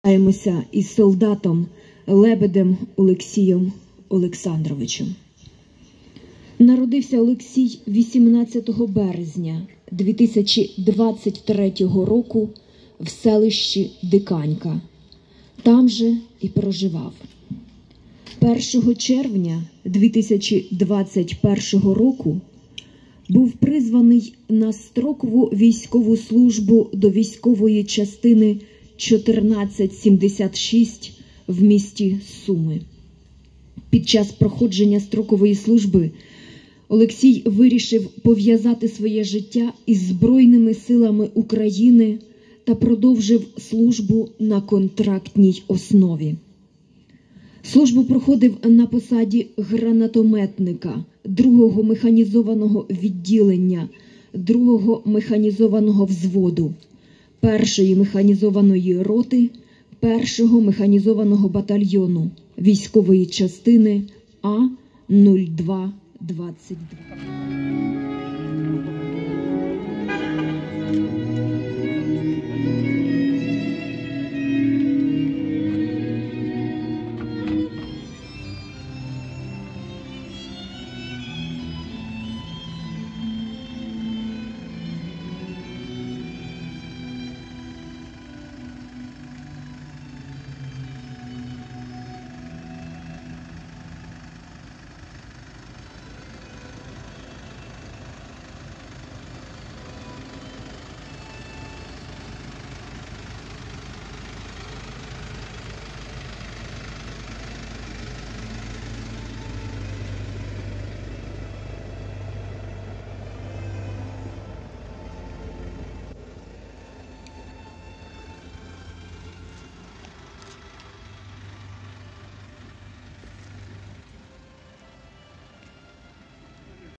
Вітаємося із солдатом Лебедем Олексієм Олександровичем. Народився Олексій 18 березня 2023 року в селищі Диканька. Там же і проживав. 1 червня 2021 року був призваний на строкову військову службу до військової частини 1476 в місті Суми. Під час проходження строкової служби Олексій вирішив пов'язати своє життя із Збройними силами України та продовжив службу на контрактній основі. Службу проходив на посаді гранатометника 2-го механізованого відділення 2-го механізованого взводу 1-ї механізованої роти 1-го механізованого батальйону військової частини А-0222.